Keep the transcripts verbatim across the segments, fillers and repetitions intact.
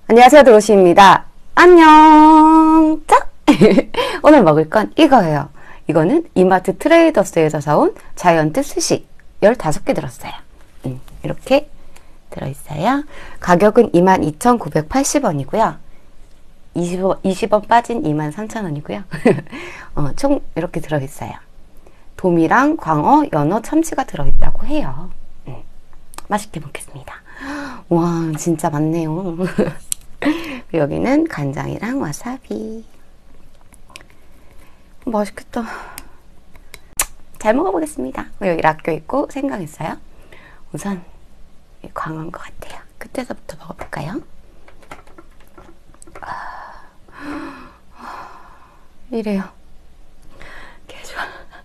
안녕하세요, 드로시입니다. 안녕! 짝! 오늘 먹을 건 이거예요. 이거는 이마트 트레이더스에서 사온 자이언트 스시 열다섯 개 들었어요. 음, 이렇게 들어있어요. 가격은 이만 이천구백팔십 원이고요. 이십 원, 이십 원 빠진 이만 삼천 원이고요. 어, 총 이렇게 들어있어요. 도미랑 광어, 연어, 참치가 들어있다고 해요. 음, 맛있게 먹겠습니다. 와, 진짜 많네요. 여기는 간장이랑 와사비. 맛있겠다. 잘 먹어보겠습니다. 여기 락교 있고 생강 있어요. 우선 광어인 것 같아요. 끝에서부터 먹어볼까요? 이래요. 개 좋아.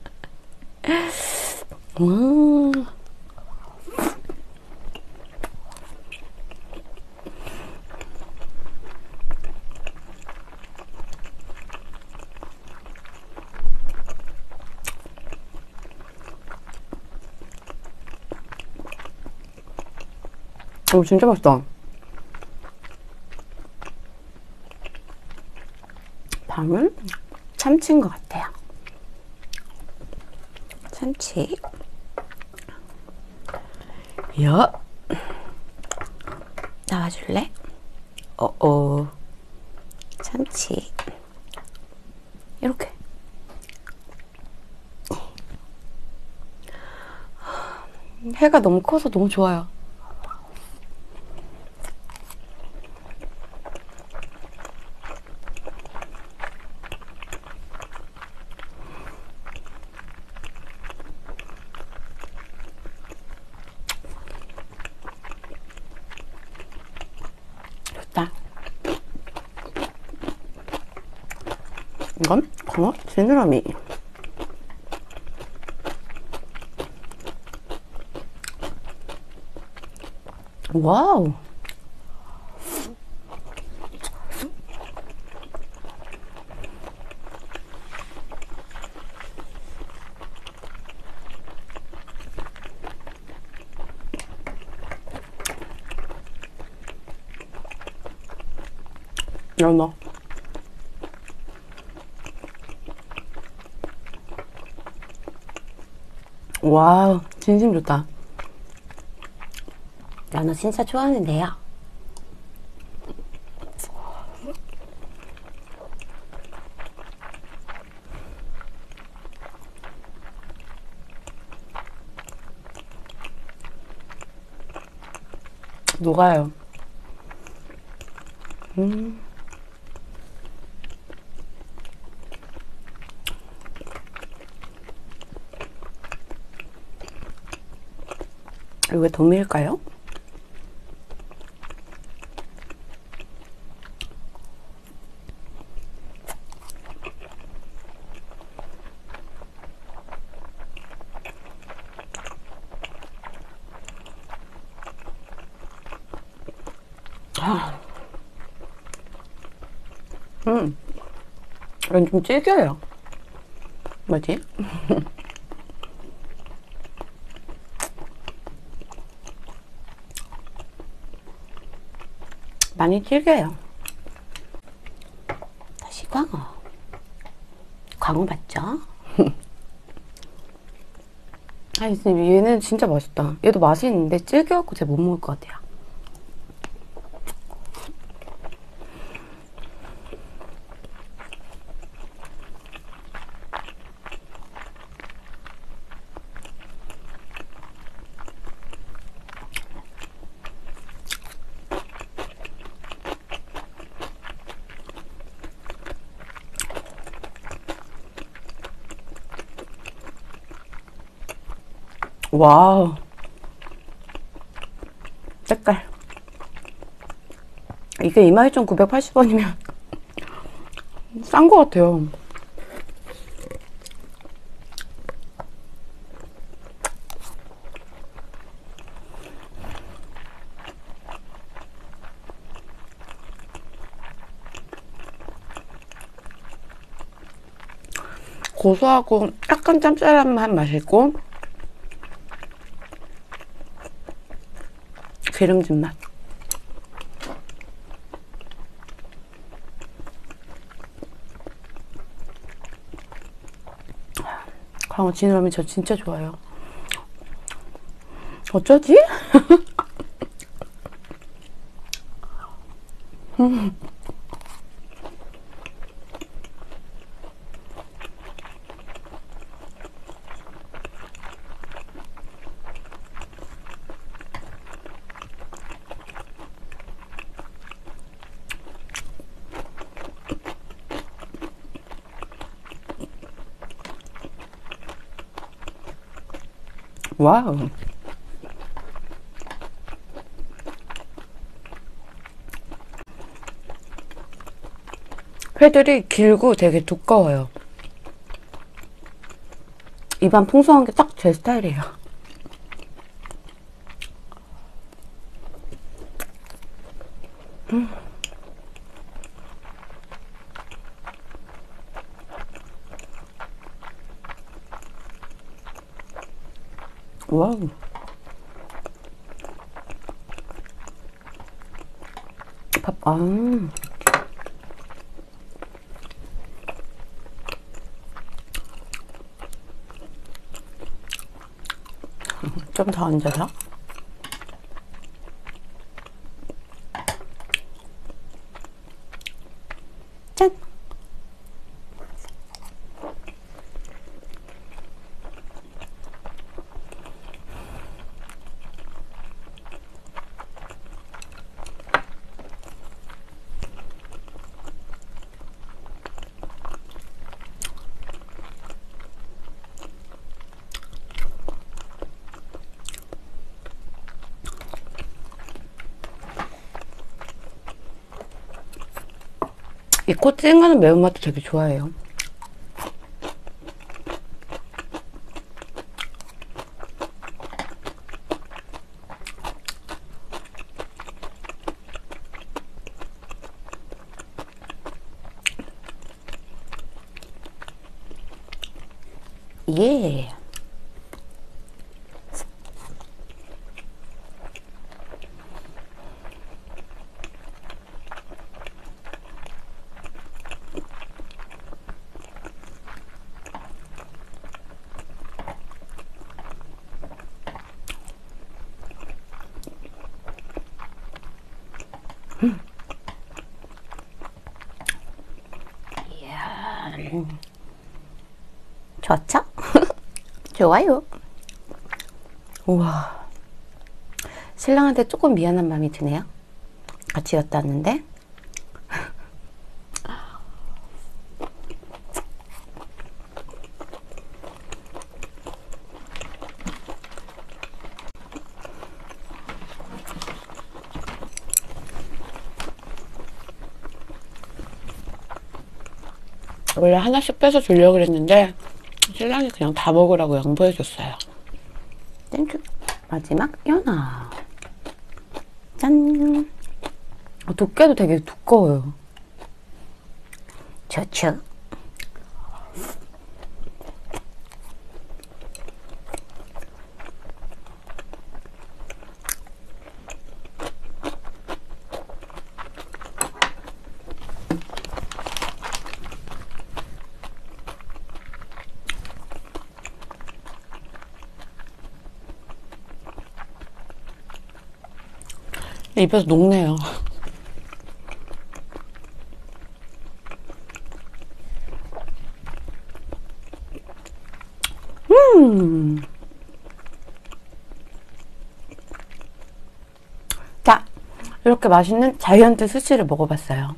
음. 오, 진짜 맛있다. 다음은 참치인 것 같아요. 참치. 야, 나와줄래? 어어. 참치. 이렇게. 해가 너무 커서 너무 좋아요. 좋다. 이건 광어 지느러미. 와우. 연어. 와우, 진심 좋다. 연어 진짜 좋아하는데요. 녹아요. 음. 이게 도미일까요? 아. 음, 이건 좀 질겨요. 뭐지? 많이 질겨요. 다시 광어. 광어 맞죠? 아, 얘는 진짜 맛있다. 얘도 맛이 있는데 질겨갖고 제가 못 먹을 것 같아요. 와우. 색깔. 이게 이만 이천구백팔십 원이면 싼 것 같아요. 고소하고 약간 짭짤한 맛이 있고 기름진 맛. 광어 지느러미 저 진짜 좋아요. 어쩌지? 음. 와우. 회들이 길고 되게 두꺼워요. 입안 풍성한 게 딱 제 스타일이에요. 음. 와우. 밥, 아. 좀 더 얹어서. 짠! 이 고추장가는 매운맛도 되게 좋아해요. 예. 음. 이야. 좋죠? 좋아요. 우와. 신랑한테 조금 미안한 마음이 드네요. 같이 갔다 왔는데. 원래 하나씩 빼서 주려고 그랬는데 신랑이 그냥 다 먹으라고 양보해줬어요. 땡큐. 마지막 연어. 짠. 어, 두께도 되게 두꺼워요. 좋죠. 입에서 녹네요. 음. 자, 이렇게 맛있는 자이언트 스시를 먹어봤어요.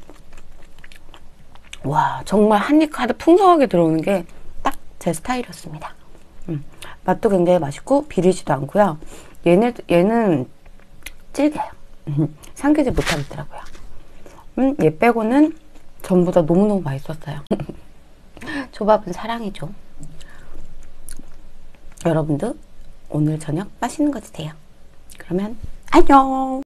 와, 정말 한입 가득 풍성하게 들어오는 게 딱 제 스타일이었습니다. 음, 맛도 굉장히 맛있고 비리지도 않고요. 얘네, 얘는 질겨요. 삼키지 못하겠더라고요. 음, 얘 빼고는 전부 다 너무너무 맛있었어요. 조밥은 사랑이죠. 여러분도 오늘 저녁 맛있는 거 드세요. 그러면 안녕.